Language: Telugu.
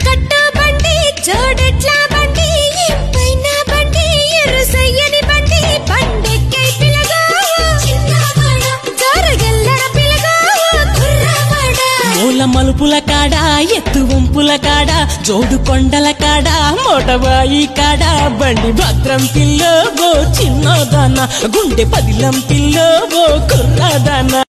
కట్టు బండి జోడెట్ల బండి పైన బండి ఎరుసయ్యని బండి బండెక్కై పిలగా జోరగల్లర పిలగా కుర్రవాడ మూల మలుపుల కాడ ఎత్తు వంపుల కాడ జోడు కొండల కాడ మోటబాయి కాడ బండి భద్రం పిల్లో ఓ చిన్నదాన గుండె పదిలం పిల్లో ఓ కుర్రదాన